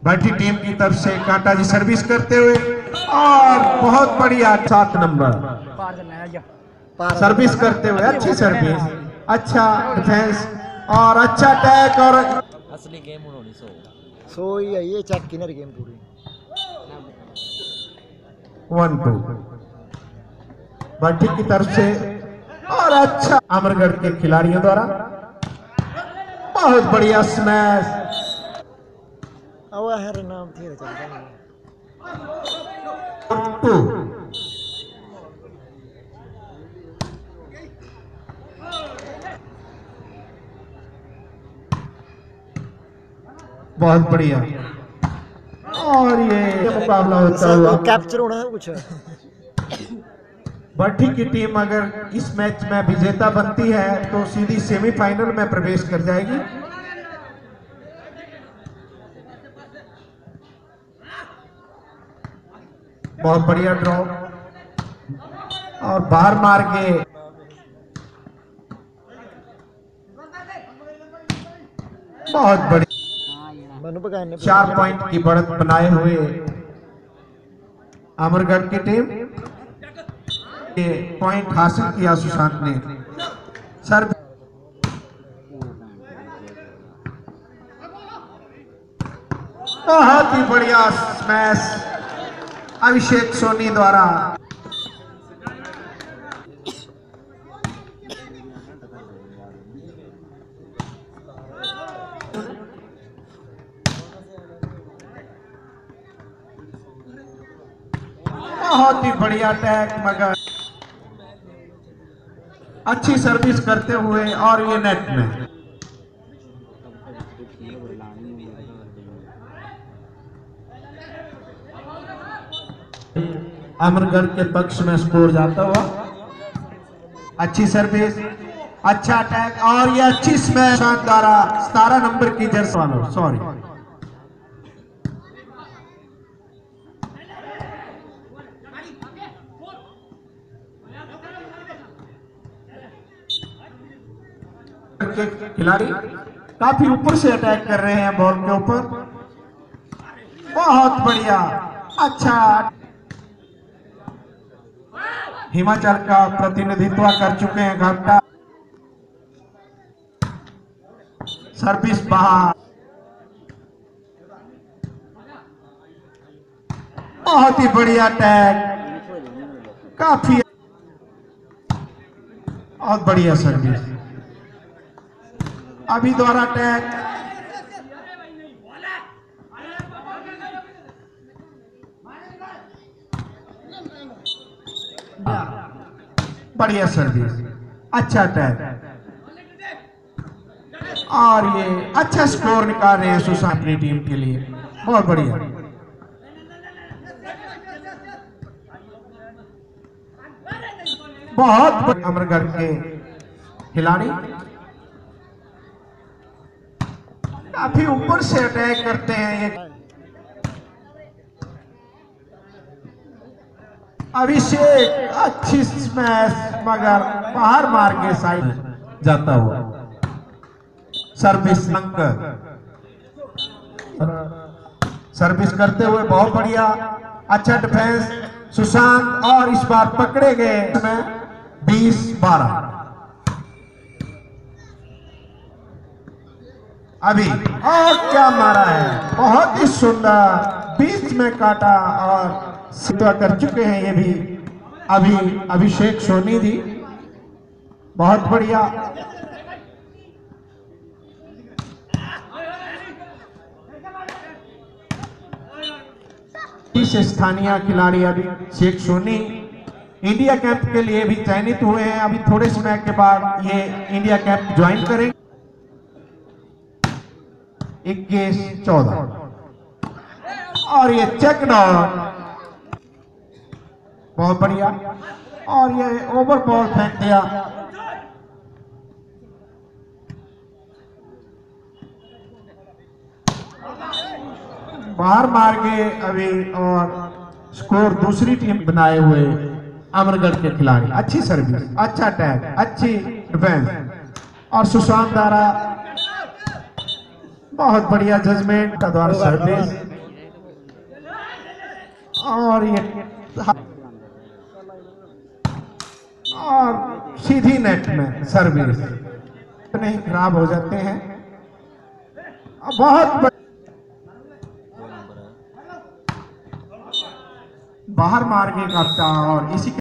भट्टी team की तरफ से कांटा जी सर्विस करते हुए और बहुत बढ़िया 7 नंबर सर्विस करते हुए अच्छी सर्विस, अच्छा डिफेंस और अच्छा अटैक। और असली गेम होनी सो ही है ये, चेक किनर गेम पूरी 1-2 भट्टी की तरफ से और अच्छा अमरगढ़ के खिलाड़ियों द्वारा बहुत बढ़िया स्मैश। नाम थे 2 बहुत बढ़िया। और ये मुकाबला होता हुआ कैप्चर होना है कुछ। भट्टी की टीम अगर इस मैच में विजेता बनती है तो सीधी सेमीफाइनल में प्रवेश कर जाएगी। बहुत बढ़िया ड्रॉ और बाहर मार के बहुत बड़ी 4 पॉइंट की बढ़त बनाए हुए अमरगढ़ की टीम ये पॉइंट हासिल किया सुशांत ने। सर बहुत ही बढ़िया स्मैश अभिषेक सोनी द्वारा। बहुत ही बढ़िया अटैक मगर अच्छी सर्विस करते हुए और ये नेट में। अमरगढ़ के पक्ष में स्कोर जाता हुआ अच्छी सर्विस, अच्छा अटैक और ये अच्छी स्मैश द्वारा 17 नंबर की जर्सी वालों सॉरी खिलाड़ी काफी ऊपर से अटैक कर रहे हैं बॉल के ऊपर। बहुत बढ़िया अच्छा हिमाचल का प्रतिनिधित्व कर चुके हैं घंटा। सर्विस बाहर बहुत ही बढ़िया अटैक काफी बहुत बढ़िया सर्विस अभी द्वारा अटैक बढ़िया सर्विस अच्छा अटैक और ये अच्छा स्कोर निकाल रहे हैं सुशांत अपनी टीम के लिए। बहुत बढ़िया बहुत अमरगढ़ के खिलाड़ी काफी ऊपर से अटैक करते हैं। ये अभिषेक अच्छी स्मैश मगर बाहर मार के साइड जाता हुआ सर्विस सर्विस करते हुए बहुत बढ़िया अच्छा डिफेंस सुशांत और इस बार पकड़े गए 20-12 अभी और क्या मारा है बहुत ही सुंदर बीच में काटा और सिद्ध कर चुके हैं ये भी अभिषेक सोनी जी। बहुत बढ़िया इस स्थानीय खिलाड़ी अभिषेक सोनी इंडिया कैंप के लिए भी चयनित हुए हैं। अभी थोड़े समय के बाद ये इंडिया कैंप ज्वाइन करेंगे। 21-14 और ये चेक डाउन बहुत बढ़िया और ये ओवर बॉल फेंक दिया। बाहर मार के अभी और स्कोर दूसरी टीम बनाए हुए अमरगढ़ के खिलाड़ी। अच्छी सर्विस अच्छा अटैक अच्छी डिफेंस और सुशांत द्वारा बहुत बढ़िया जजमेंट का द्वारा सर्विस और ये और सीधी नेट में सर्विस नहीं खराब हो जाते हैं। बहुत बाहर मार के काटता और इसी